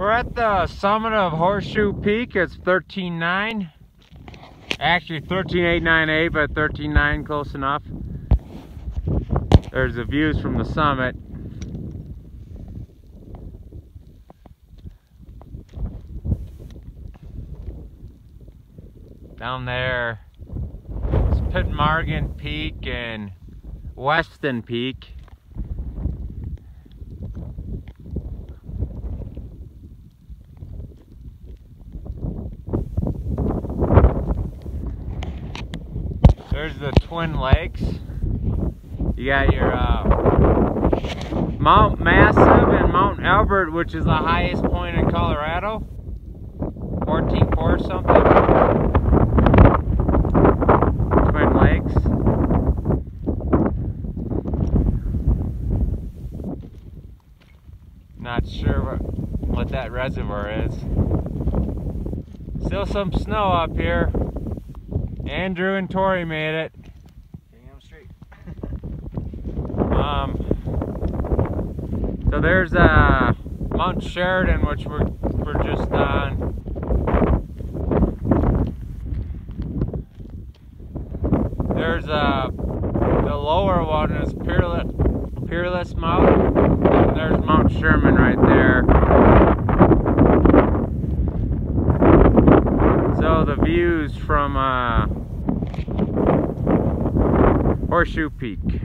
We're at the summit of Horseshoe Peak. It's 13.9. Actually 13.898, but 13.9 close enough. There's the views from the summit. Down there is Pitmargan Peak and Weston Peak. There's the Twin Lakes. You got your Mount Massive and Mount Albert, which is the highest point in Colorado. 14.4 something. Twin Lakes. Not sure what that reservoir is. Still some snow up here. Andrew and Tori made it. Damn straight. So there's Mount Sheridan, which we're just on. There's the lower one is Peerless Mountain. And there's Mount Sherman right there. So the views from Horseshoe Peak.